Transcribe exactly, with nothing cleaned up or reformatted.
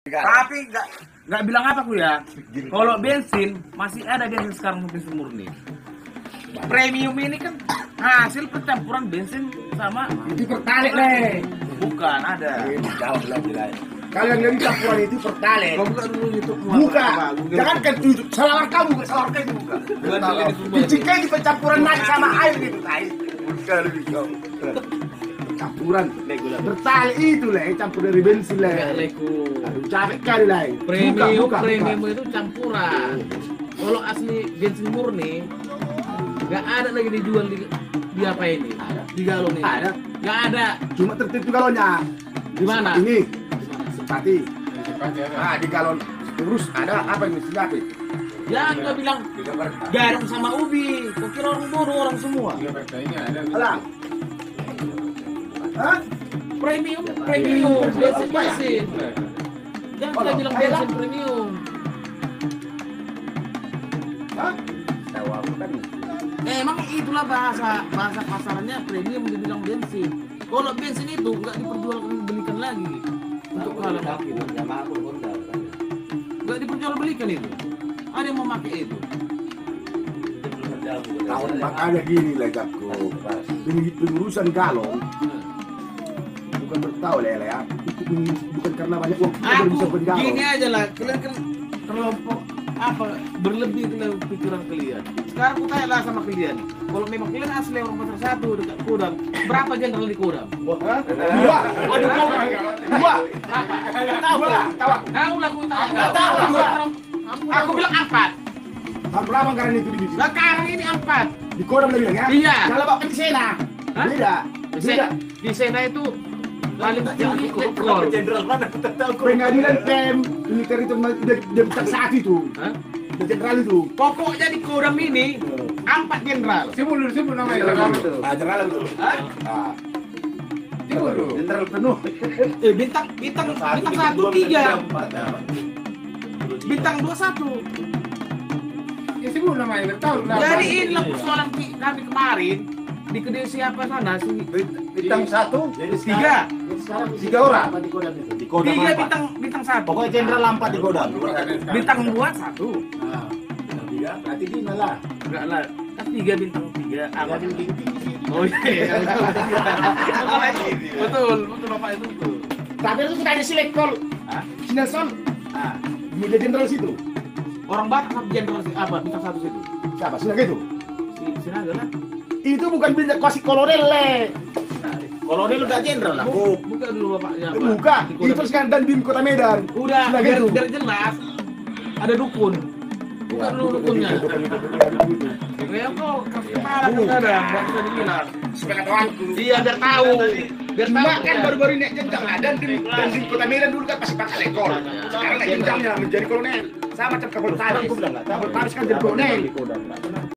Tapi nggak nggak bilang apa aku ya. Kalau bensin masih ada bensin sekarang bensin murni. Premium ini kan hasil percampuran bensin sama Itu pertalite leh. bukan ada. Jawab lagi lah. Kalau yang dari campuran itu pertalite. Kau buka dulu YouTube Buka. Jangan kan tutup. Salah kamu buka, salah kamu buka. Jika di pencampuran naik sama air gitu, air. Buka lebih kau. Campuran pertalite itu lah, campur dari bensin lah. Aduh capek kali lah. Premium, premium itu campuran. Kalau asli bensin murni, nggak ada lagi dijual di, di apa ini? Di galon ini. Ada. Nggak ada. Cuma tertib di galonnya. Di mana? Ini. Sepati. Ah di galon. Terus ada apa ini siapa? Ya nggak bilang garam sama ubi. Kau kira orang bodoh orang semua. Alah. Hah? Premium, premium, bensin bensin. Jangan kita bilang bensin premium. Hah? Tahu apa tadi? Eh, emang itulah bahasa bahasa pasarannya premium dibilang bensin. Kalau bensin itu nggak diperjualkan belikan lagi untuk hal yang nggak diperjualbelikan itu. Ada yang mau pakai itu. Tahu makanya gini lah Jakko. Ini pengurusan galon bukan bertahu lah ya. Itu bukan karena banyak uang kita baru bisa Aku beli galon. gini aja lah, kalian kan kelompok apa berlebih dalam pikiran kalian. Sekarang aku tanya lah sama kalian. Kalau memang kalian asli orang pasar satu dekat Kodam, berapa jenderal di Kodam? Hah? Dua. Aduh kau Dua. tahu lah, Tahu. tahu lah aku tahu. Nggak tahu lah. Aku bilang empat. Berapa anggaran itu di Nah, sekarang ini empat. di Kodam lagi ya? Iya. Kalau bapak di Sena. Hah? Beda. Di Beda. Sena, di Sena itu paling tinggi letkol. Jenderal mana? Pengadilan P M militer itu udah dia bukan saat itu. Hah? Udah jenderal itu. Pokoknya di Kodam ini empat jenderal. Sebut dulu, sebut namanya. Ah, jenderal itu. Hah? Ah. Sebut dulu. Jenderal penuh. Eh bintang bintang bintang satu tiga, bintang dua satu. Ya sebut namanya, tahu lah. Jadi inilah persoalan ki- kami kemarin di kedai siapa sana si Bintang satu, tiga, tiga orang. Di Kodam tiga apa? bintang bintang satu. Pokoknya jenderal empat di Kodam. Bintang dua satu. Berarti gimana lah? Enggak lah, kan tiga bintang tiga. Apa? Oh iya. Betul, betul bapak itu betul. Tadi itu tanya si Lekol. Hah? Si Nelson. Ah, Dia jenderal situ. orang Batak apa jenderal si- apa bintang satu situ? Siapa? Sinaga itu. Si Sinaga lah. Itu bukan bintang kasih kolonel le. Kolonel udah jenderal lah. Bu, buka dulu bapaknya. Itu buka. Itu sekarang dan di kota Medan. Udah, Sinaga biar, itu. biar jelas. Ada dukun. Buka dulu dukunnya. Ya kok kepala kadang nggak bisa dibilang. Supaya kata orang. Iya biar tahu. Biar tahu. Cuma kan baru-baru naik jenjang lah. Dan di, dan di kota Medan dulu kan pasti pakai lekol. Sekarang naik jenjangnya menjadi kolonel. Sama macam kapal taris. Kapal taris kan jadi kolonel.